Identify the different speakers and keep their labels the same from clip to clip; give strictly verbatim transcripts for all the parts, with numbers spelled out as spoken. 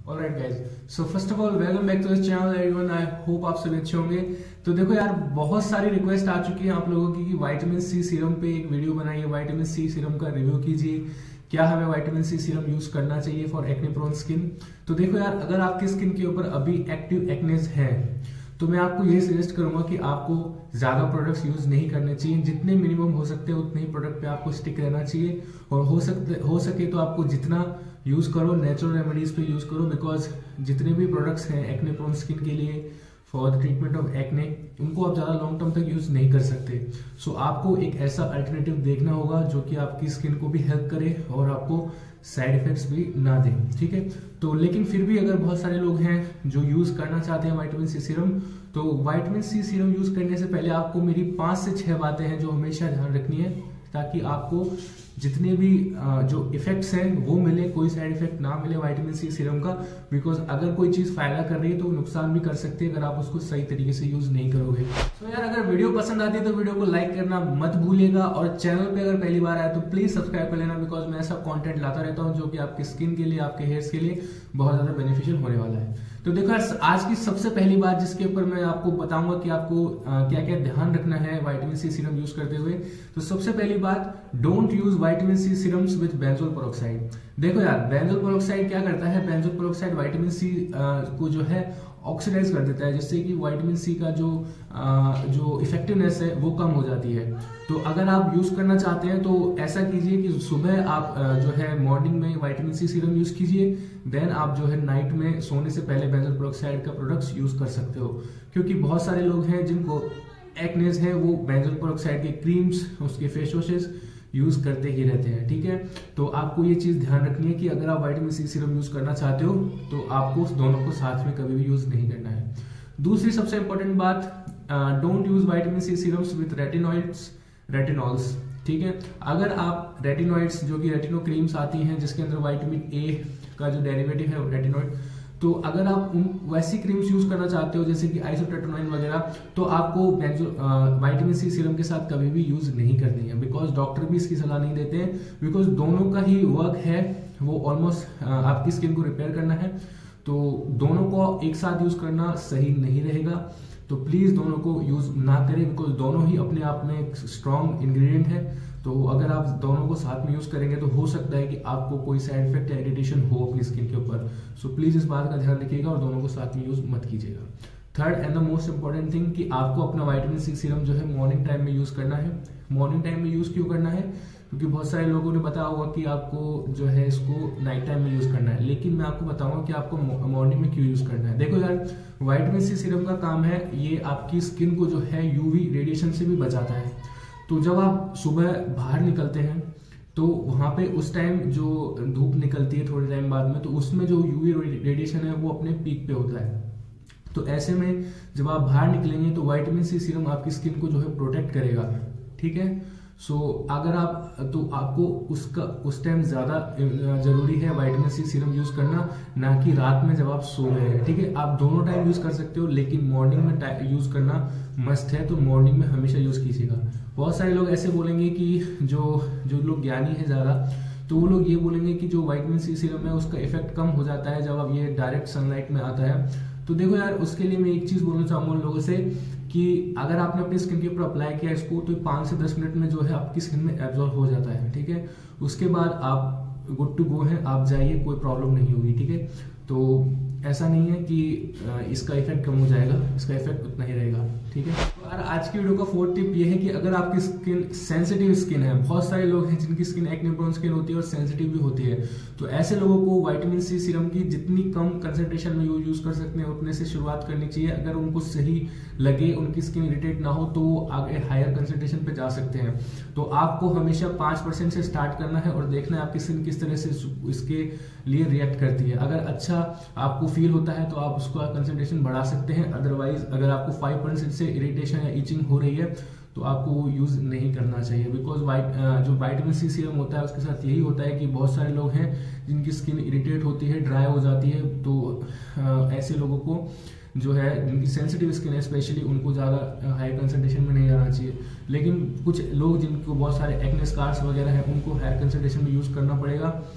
Speaker 1: Alright guys, so first of all welcome back to this channel everyone. I hope आप सभी अच्छे होंगे। तो देखो यार, बहुत सारी रिक्वेस्ट आ चुकी है आप लोगों की कि विटामिन सी सीरम पे एक वीडियो बनाइए, विटामिन सी सीरम का रिव्यू कीजिए, क्या हमें विटामिन सी सीरम यूज करना चाहिए फॉर एक्ने प्रोन स्किन। तो देखो यार, अगर आपकी स्किन के ऊपर अभी एक्टिव एक्नेस है तो मैं आपको यही सजेस्ट करूंगा कि आपको ज्यादा प्रोडक्ट्स यूज नहीं करने चाहिए। जितने मिनिमम हो सकते हैं उतने ही प्रोडक्ट पे आपको स्टिक रहना चाहिए, और हो सकते हो सके तो आपको जितना यूज करो नेचुरल रेमेडीज पे यूज करो, बिकॉज जितने भी प्रोडक्ट्स हैं एक्ने प्रोन स्किन के लिए for the treatment of acne, उनको आप ज्यादा लॉन्ग टर्म तक यूज नहीं कर सकते। सो so, आपको एक ऐसा अल्टरनेटिव देखना होगा जो कि आपकी स्किन को भी हेल्प करे और आपको साइड इफेक्ट्स भी ना दे, ठीक है। तो लेकिन फिर भी अगर बहुत सारे लोग हैं जो यूज करना चाहते हैं विटामिन सी सीरम, तो विटामिन सी सीरम यूज करने से पहले आपको मेरी पांच से छह बातें हैं जो हमेशा ध्यान रखनी है, ताकि आपको जितने भी जो इफेक्ट्स हैं वो मिले, कोई साइड इफेक्ट ना मिले विटामिन सी सीरम का। बिकॉज अगर कोई चीज फायदा कर रही है तो नुकसान भी कर सकती है अगर आप उसको सही तरीके से यूज नहीं करोगे। तो यार, अगर वीडियो पसंद आती है तो वीडियो को लाइक करना मत भूलिएगा, और चैनल पे अगर पहली बार आया तो प्लीज सब्सक्राइब कर लेना, बिकॉज मैं ऐसा कंटेंट लाता रहता हूँ जो कि आपकी स्किन के लिए, आपके हेयर्स के लिए बहुत ज्यादा बेनिफिशियल होने वाला है। तो देखो यार, आज की सबसे पहली बात जिसके ऊपर मैं आपको बताऊंगा कि आपको क्या क्या ध्यान रखना है विटामिन सी सीरम यूज करते हुए। तो सबसे पहली बात, don't use vitamin C serums with benzoyl peroxide. देखो यार, बेंजोल पेरोक्साइड क्या करता है, बेंजोल पेरोक्साइड विटामिन सी को जो है ऑक्सीडाइज कर देता है, जिससे कि विटामिन सी का जो आ, जो इफेक्टिवनेस है वो कम हो जाती है। तो अगर आप यूज करना चाहते हैं तो ऐसा कीजिए कि सुबह आप जो है मॉर्निंग में विटामिन सी सीरम यूज कीजिए, देन आप जो है नाइट में सोने से पहले बेंजोल पेरोक्साइड का प्रोडक्ट्स यूज कर सकते हो। क्योंकि बहुत सारे लोग हैं जिनको एक्नेस है, वो बेंजोल पेरोक्साइड के क्रीम्स, उसके फेस वॉशेस यूज करते ही रहते हैं, ठीक है। तो आपको ये चीज ध्यान रखनी है कि अगर आप विटामिन सी सीरम यूज करना चाहते हो तो आपको दोनों को साथ में कभी भी यूज नहीं करना है। दूसरी सबसे इंपॉर्टेंट बात, don't use vitamin C serums with retinoids retinols, ठीक है। अगर आप रेटिनॉइड्स, जो कि रेटिनो क्रीम्स आती हैं जिसके अंदर विटामिन ए का जो डेरिवेटिव है रेटिनॉइड, तो अगर आप उन वैसी क्रीम्स यूज करना चाहते हो जैसे कि आइसोटेट्रोनाइन वगैरह, तो आपको विटामिन सी सीरम के साथ कभी भी यूज नहीं करनी है, बिकॉज डॉक्टर भी इसकी सलाह नहीं देते हैं। बिकॉज दोनों का ही वर्क है, वो ऑलमोस्ट आपकी स्किन को रिपेयर करना है, तो दोनों को एक साथ यूज करना सही नहीं रहेगा। तो प्लीज दोनों को यूज ना करें, बिकॉज दोनों ही अपने आप में एक स्ट्रॉन्ग इंग्रेडिएंट है। तो अगर आप दोनों को साथ में यूज करेंगे तो हो सकता है कि आपको कोई साइड इफेक्ट या इरिटेशन हो अपनी स्किन के ऊपर। सो प्लीज इस बात का ध्यान रखिएगा और दोनों को साथ में यूज मत कीजिएगा। Third and the most important thing, कि आपको अपना विटामिन सी सीरम जो है मॉर्निंग टाइम में यूज करना है। मॉर्निंग टाइम में यूज क्यों करना है, क्योंकि बहुत सारे लोगों ने बताया होगा कि आपको जो है इसको नाइट टाइम में यूज करना है, लेकिन मैं आपको बताऊंगा कि आपको मॉर्निंग में क्यों यूज करना है। देखो यार, विटामिन सी सीरम का काम है, ये आपकी स्किन को जो है यूवी रेडिएशन से भी बचाता है। तो जब आप सुबह बाहर निकलते हैं तो वहां पे उस टाइम जो धूप निकलती है थोड़े टाइम बाद में, तो उसमें जो यूवी रेडिएशन है वो अपने पीक पे होता है। तो ऐसे में जब आप बाहर निकलेंगे तो विटामिन सी सीरम आपकी स्किन को जो है प्रोटेक्ट करेगा, ठीक है। सो so, अगर आप तो आपको उसका उस टाइम ज्यादा जरूरी है विटामिन सी सीरम यूज करना, ना कि रात में जब आप सो रहे हैं, ठीक है। आप दोनों टाइम यूज कर सकते हो, लेकिन मॉर्निंग में यूज करना मस्ट है, तो मॉर्निंग में हमेशा यूज कीजिएगा। बहुत सारे लोग ऐसे बोलेंगे कि जो जो लोग ज्ञानी है ज्यादा, तो वो लोग ये बोलेंगे कि जो विटामिन सी सीरम है उसका इफेक्ट कम हो जाता है जब अब ये डायरेक्ट सनलाइट में आता है। तो देखो यार, उसके लिए मैं एक चीज बोलना चाहूंगा उन लोगों से कि अगर आपने अपनी स्किन के ऊपर अप्लाई किया इसको, तो पांच से दस मिनट में जो है आपकी स्किन में एब्जॉर्ब हो जाता है, ठीक है। उसके बाद आप गुड टू गो है, आप जाइए, कोई प्रॉब्लम नहीं होगी, ठीक है। तो ऐसा नहीं है कि इसका इफेक्ट कम हो जाएगा, इसका इफेक्ट उतना ही रहेगा, ठीक है। और आज की वीडियो का फोर्थ टिप ये है कि अगर आपकी स्किन सेंसिटिव स्किन है, बहुत सारे लोग हैं जिनकी स्किन एक्ने प्रोन स्किन होती है और सेंसिटिव भी होती है, तो ऐसे लोगों को विटामिन सी सीरम की जितनी कम कंसंट्रेशन में यूज कर सकते हैं उतने से शुरुआत करनी चाहिए। अगर उनको सही लगे, उनकी स्किन इरिटेट ना हो, तो वो आगे हायर कंसंट्रेशन पे जा सकते हैं। तो आपको हमेशा पांच परसेंट से स्टार्ट करना है और देखना है आपकी स्किन किस तरह से इसके लिए रिएक्ट करती है। अगर अच्छा आपको फील होता है तो आप उसका कंसंट्रेशन बढ़ा सकते हैं, अदरवाइज अगर आपको फाइव परसेंट से इरिटेशन या इचिंग हो रही है तो आपको वो यूज नहीं करना चाहिए। बिकॉज जो विटामिन सी सीरम होता है उसके साथ यही होता है कि बहुत सारे लोग हैं जिनकी स्किन इरिटेट होती है, ड्राई हो जाती है, तो ऐसे लोगों को जो है जिनकी सेंसिटिव स्किन है स्पेशली, उनको ज़्यादा हाई कंसंट्रेशन में नहीं जाना चाहिए। लेकिन कुछ लोग जिनको बहुत सारे एक्ने स्कार्स वगैरह हैं उनको हायर कंसंट्रेशन में यूज करना पड़ेगा।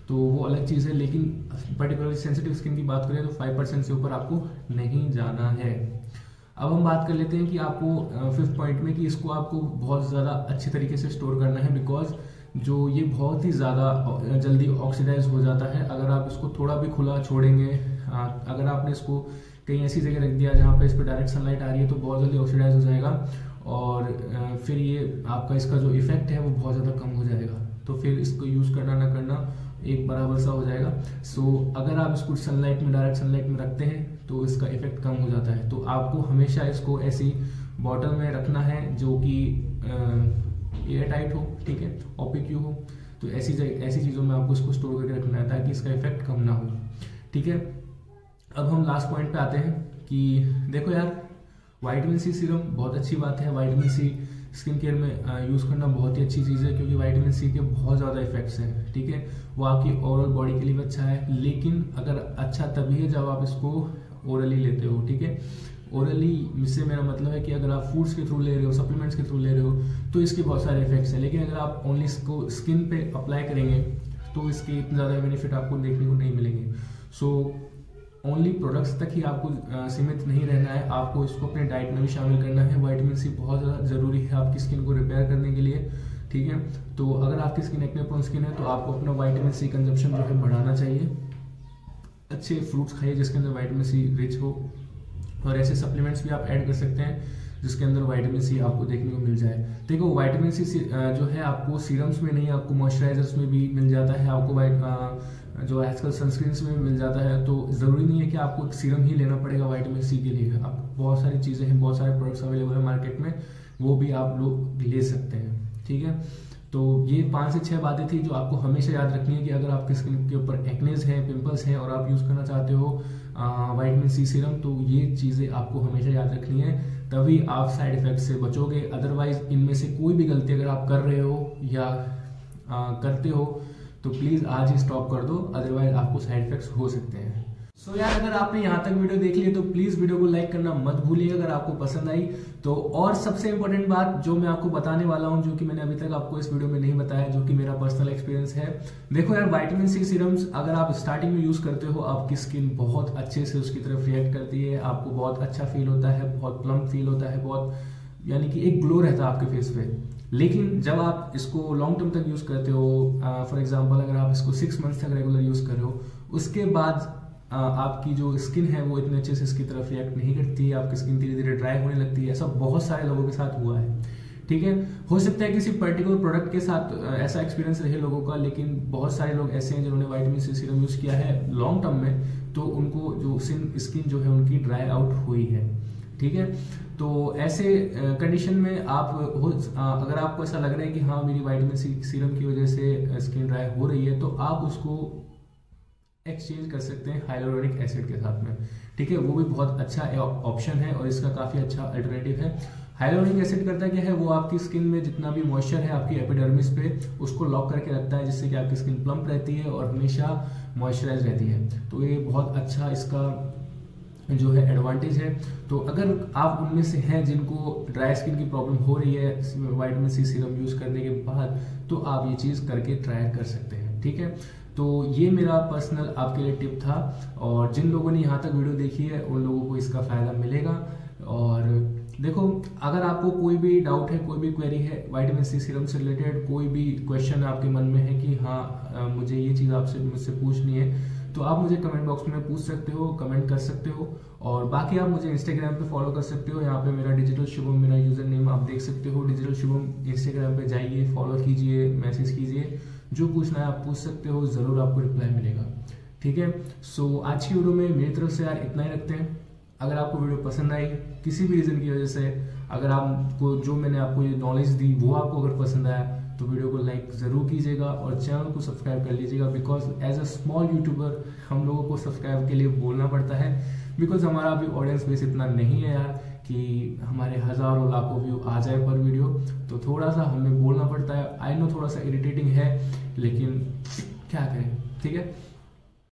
Speaker 1: तो वो अलग चीज़ है, लेकिन पर्टिकुलरली सेंसिटिव स्किन की बात करें तो फाइव परसेंट से ऊपर आपको नहीं जाना है। अब हम बात कर लेते हैं कि आपको फिफ्थ पॉइंट में कि इसको आपको बहुत ज़्यादा अच्छे तरीके से स्टोर करना है, बिकॉज जो ये बहुत ही ज़्यादा जल्दी ऑक्सीडाइज हो जाता है। अगर आप इसको थोड़ा भी खुला छोड़ेंगे, अगर आपने इसको कहीं ऐसी जगह रख दिया जहाँ पे इस पर डायरेक्ट सनलाइट आ रही है तो बहुत जल्दी ऑक्सीडाइज हो जाएगा और फिर ये आपका इसका जो इफेक्ट है वो बहुत ज़्यादा कम हो जाएगा। तो फिर इसको यूज़ करना ना करना एक बराबर सा हो जाएगा। सो so, अगर आप इसको सनलाइट में डायरेक्ट सनलाइट में रखते हैं तो इसका इफेक्ट कम हो जाता है। तो आपको हमेशा इसको ऐसी बॉटल में रखना है जो कि एयर टाइट हो, ठीक है, ओपीक्यू हो। तो ऐसी ऐसी चीज़ों में आपको इसको स्टोर करके रखना है ताकि इसका इफेक्ट कम ना हो, ठीक है। अब हम लास्ट पॉइंट पे आते हैं कि देखो यार, विटामिन सी सीरम बहुत अच्छी बात है। विटामिन सी स्किन केयर में यूज़ करना बहुत ही अच्छी चीज़ है क्योंकि विटामिन सी के बहुत ज़्यादा इफेक्ट्स हैं, ठीक है। वो आपकी ओवरऑल बॉडी के लिए भी अच्छा है, लेकिन अगर अच्छा तभी है जब आप इसको ओरली लेते हो, ठीक है। ओरली से मेरा मतलब है कि अगर आप फूड्स के थ्रू ले रहे हो, सप्लीमेंट्स के थ्रू ले रहे हो तो इसके बहुत सारे इफेक्ट्स हैं, लेकिन अगर आप ओनली इसको स्किन पे अप्लाई करेंगे तो इसके इतने ज़्यादा बेनिफिट आपको देखने को नहीं मिलेंगे। सो ओनली प्रोडक्ट्स तक ही आपको सीमित नहीं रहना है, आपको इसको अपने डाइट में भी शामिल करना है। विटामिन सी बहुत ज़्यादा ज़रूरी है आपकी स्किन को रिपेयर करने के लिए, ठीक है। तो अगर आपकी स्किन एक्ने प्रोन स्किन है तो आपको अपना विटामिन सी कंजप्शन जो है बढ़ाना चाहिए। अच्छे फ्रूट्स खाइए जिसके अंदर विटामिन सी रिच हो, और ऐसे सप्लीमेंट्स भी आप ऐड कर सकते हैं जिसके अंदर विटामिन सी आपको देखने को मिल जाए। देखो विटामिन सी जो है आपको सीरम्स में नहीं, आपको मॉइस्चराइजर्स में भी मिल जाता है, आपको जो आजकल सनस्क्रीन्स में भी मिल जाता है। तो ज़रूरी नहीं है कि आपको एक सीरम ही लेना पड़ेगा विटामिन सी के लिए। आप बहुत सारी चीज़ें हैं, बहुत सारे प्रोडक्ट्स अवेलेबल है मार्केट में, वो भी आप लोग ले सकते हैं, ठीक है। तो ये पाँच से छह बातें थी जो आपको हमेशा याद रखनी है कि अगर आपकी स्किन के ऊपर एक्नेज हैं, पिंपल्स हैं और आप यूज़ करना चाहते हो विटामिन सी सीरम, तो ये चीज़ें आपको हमेशा याद रखनी है, तभी आप साइड इफेक्ट से बचोगे। अदरवाइज इनमें से कोई भी गलती अगर आप कर रहे हो या आ, करते हो तो प्लीज़ आज ही स्टॉप कर दो, अदरवाइज आपको साइड इफेक्ट्स हो सकते हैं। सो so यार, अगर आपने यहाँ तक वीडियो देख ली तो प्लीज़ वीडियो को लाइक करना मत भूलिए अगर आपको पसंद आई तो। और सबसे इंपॉर्टेंट बात जो मैं आपको बताने वाला हूँ, जो कि मैंने अभी तक आपको इस वीडियो में नहीं बताया, जो कि मेरा पर्सनल एक्सपीरियंस है। देखो यार, विटामिन सी सीरम्स अगर आप स्टार्टिंग में यूज़ करते हो, आपकी स्किन बहुत अच्छे से उसकी तरफ रिएक्ट करती है, आपको बहुत अच्छा फील होता है, बहुत प्लम्प फील होता है, बहुत यानी कि एक ग्लो रहता है आपके फेस पे। लेकिन जब आप इसको लॉन्ग टर्म तक यूज़ करते हो, फॉर एग्जांपल अगर आप इसको सिक्स मंथ्स तक रेगुलर यूज़ कर रहे हो, उसके बाद आ, आपकी जो स्किन है वो इतने अच्छे से इसकी तरफ रिएक्ट नहीं करती है, आपकी स्किन धीरे धीरे ड्राई होने लगती है। ऐसा बहुत सारे लोगों के साथ हुआ है, ठीक है। हो सकता है किसी पर्टिकुलर प्रोडक्ट के साथ ऐसा एक्सपीरियंस रहे लोगों का, लेकिन बहुत सारे लोग ऐसे हैं जिन्होंने विटामिन सी सीरम यूज़ किया है लॉन्ग टर्म में, तो उनको जो स्किन जो है उनकी ड्राई आउट हुई है, ठीक है। तो ऐसे कंडीशन में आप हो, अगर आपको ऐसा लग रहा है कि हाँ मेरी विटामिन सी सीरम की वजह से स्किन ड्राई हो रही है, तो आप उसको एक्सचेंज कर सकते हैं हाइलोरोनिक एसिड के साथ में, ठीक है। वो भी बहुत अच्छा ऑप्शन है और इसका काफ़ी अच्छा अल्टरनेटिव है। हाइलोरोनिक एसिड करता क्या है, वो आपकी स्किन में जितना भी मॉइस्चर है आपकी एपिडर्मिस पे, उसको लॉक करके रखता है, जिससे कि आपकी स्किन प्लम्प रहती है और हमेशा मॉइस्चराइज रहती है। तो ये बहुत अच्छा इसका जो है एडवांटेज है। तो अगर आप उनमें से हैं जिनको ड्राई स्किन की प्रॉब्लम हो रही है विटामिन सी सीरम यूज़ करने के बाद, तो आप ये चीज़ करके ट्राई कर सकते हैं, ठीक है। तो ये मेरा पर्सनल आपके लिए टिप था, और जिन लोगों ने यहाँ तक वीडियो देखी है उन लोगों को इसका फ़ायदा मिलेगा। और देखो, अगर आपको कोई भी डाउट है, कोई भी क्वेरी है विटामिन सी सीरम से रिलेटेड, कोई भी क्वेश्चन आपके मन में है कि हाँ मुझे ये चीज़ आपसे मुझसे पूछनी है, तो आप मुझे कमेंट बॉक्स में पूछ सकते हो, कमेंट कर सकते हो। और बाकी आप मुझे इंस्टाग्राम पे फॉलो कर सकते हो, यहाँ पे मेरा डिजिटल शुभम मेरा यूज़र नेम आप देख सकते हो। डिजिटल शुभम इंस्टाग्राम पे जाइए, फॉलो कीजिए, मैसेज कीजिए, जो पूछना है आप पूछ सकते हो, ज़रूर आपको रिप्लाई मिलेगा, ठीक है। सो आज की वीडियो में मेरी तरफ से यार इतना ही रखते हैं। अगर आपको वीडियो पसंद आई किसी भी रीज़न की वजह से, अगर आपको जो मैंने आपको ये नॉलेज दी वो आपको अगर पसंद आया, तो वीडियो को लाइक ज़रूर कीजिएगा और चैनल को सब्सक्राइब कर लीजिएगा। Because as a small YouTuber हम लोगों को सब्सक्राइब के लिए बोलना पड़ता है, बिकॉज हमारा अभी ऑडियंस बेस इतना नहीं है यार कि हमारे हज़ारों लाखों व्यू आ जाए पर वीडियो, तो थोड़ा सा हमें बोलना पड़ता है। आई नो थोड़ा सा इरिटेटिंग है, लेकिन क्या करें, ठीक है।